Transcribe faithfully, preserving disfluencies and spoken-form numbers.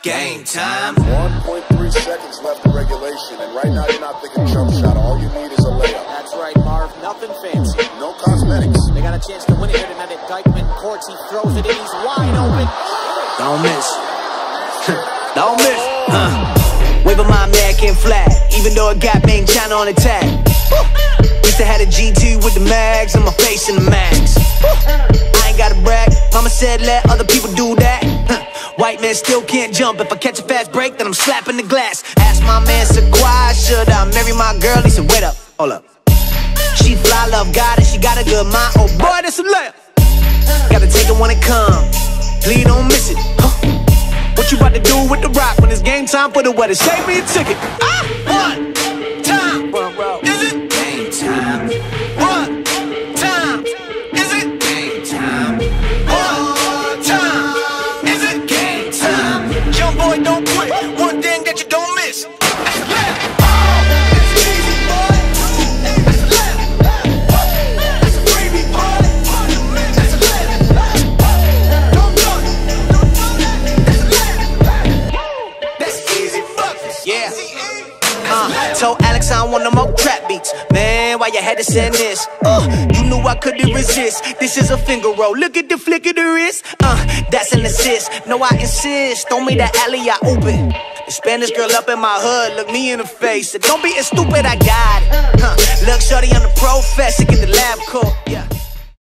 game time. one point three seconds left in regulation, and right now you're not thinking jump shot. All you need is a layup. That's right, Marv. Nothing fancy. No cosmetics. They got a chance to win it here tonight at Dykeman Courts. He throws it in. He's wide open. Don't miss. Don't miss. Huh. Waving my American flag, even though it got main China on the tag. Used to have a G two with the mags and my face in the mags. I ain't gotta brag. Mama said let other people do that. White man still can't jump. If I catch a fast break, then I'm slapping the glass. Asked my man Sequoia, should I marry my girl? He said, wait up, hold up. She fly, love God, and she got a good mind. Oh boy, that's a layup. Gotta take it when it comes. Please don't miss it. Huh. What you about to do with the rock when it's game time for the weather? Save me a ticket. Ah, one time. Is it game time? One time. Is it game time? One time. Is it game time? Young boy, don't quit. One thing that you don't miss. Yeah. Uh, told Alex I don't want no more trap beats. Man, why you had to send this? Uh, you knew I couldn't resist. This is a finger roll. Look at the flick of the wrist. Uh, that's an assist. No, I insist. Throw me that alley, I open. The Spanish girl up in my hood, look me in the face. Said, don't be as stupid, I got it. Huh. Look, shorty, I'm the professor. Get the lab coat. Yeah.